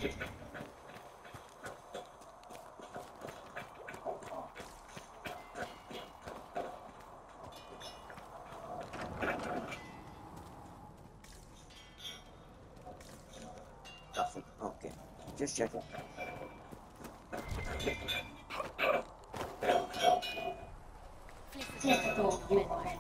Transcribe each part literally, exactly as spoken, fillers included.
Nothing. Okay. Just checking. Please stop midwife.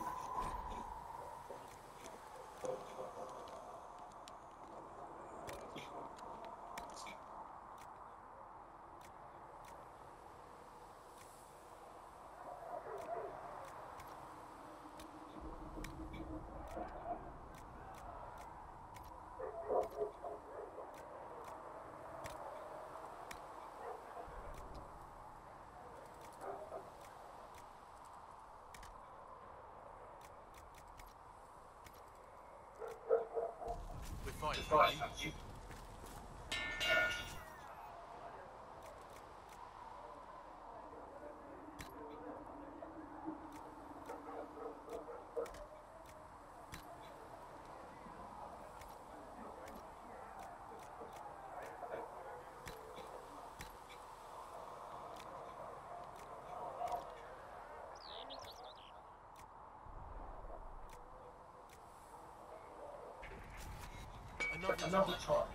We're fine, thank you. Another, Another time.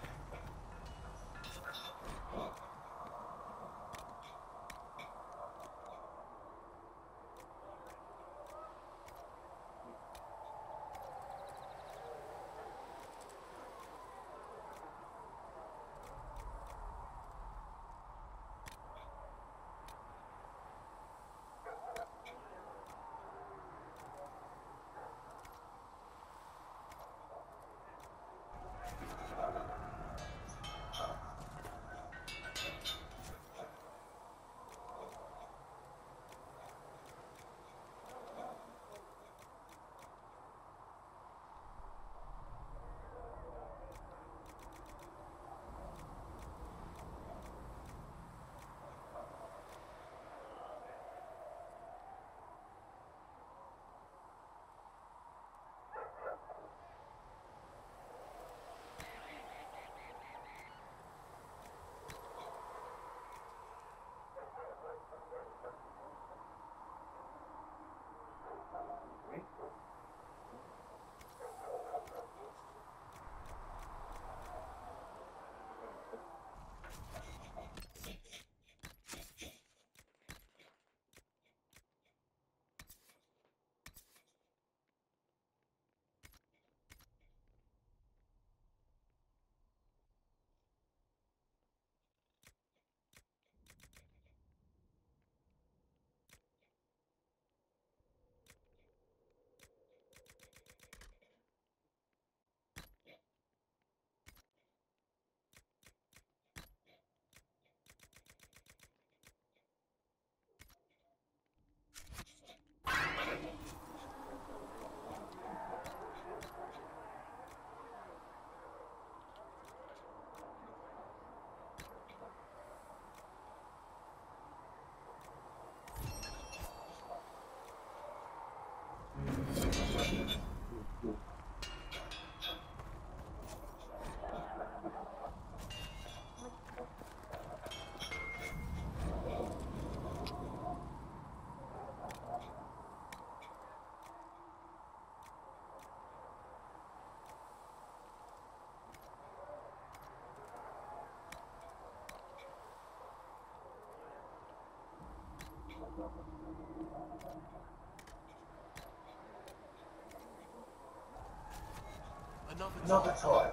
Another, Another time.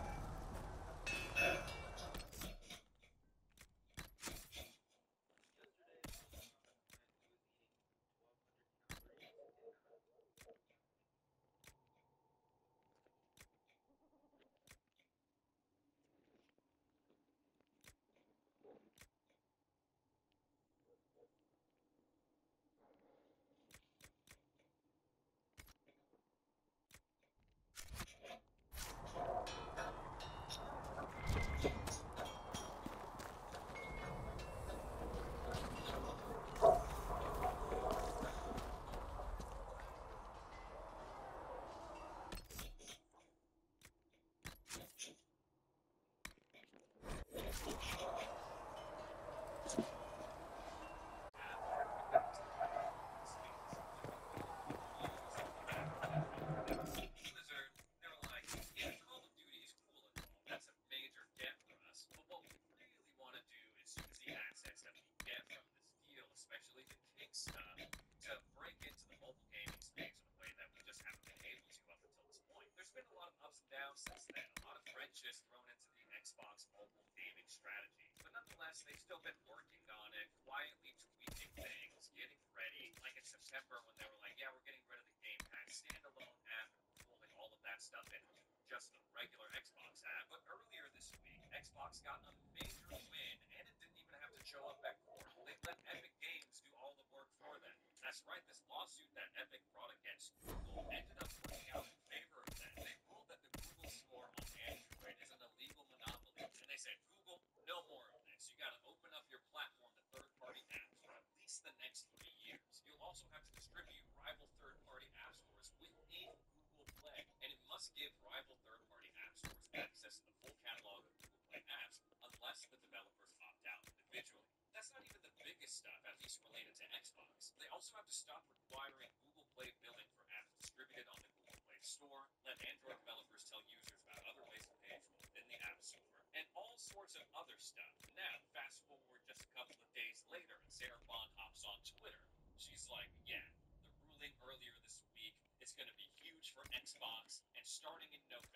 months since then. A lot of wrenches thrown into the Xbox mobile gaming strategy. But nonetheless, they've still been working on it, quietly tweaking things, getting ready. Like in September when they were like, yeah, we're getting rid of the Game Pass standalone app, pulling all of that stuff in just the regular Xbox app. But earlier this week, Xbox got a major win, and it didn't even have to show up at court. They let Epic Games do all the work for them. That's right, this lawsuit that Epic brought against Google ended up working out in favor of them. They ruled that the Google Store on Android is an illegal monopoly, and they said, Google, no more of this. You gotta open up your platform to third-party apps for at least the next three years. You'll also have to distribute rival third-party app stores within Google Play, and it must give rival third-party app stores access to the full catalog of Google Play apps unless the developers opt out individually. That's not even the biggest stuff, at least related to Xbox. They also have to stop requiring Google Play billing for apps distributed on the Google Play Store, let Android developers tell users about other ways to pay from within the App Store, and all sorts of other stuff. Now, fast forward just a couple of days later, and Sarah Bond hops on Twitter. She's like, yeah, the ruling earlier this week is going to be huge for Xbox, and starting in November,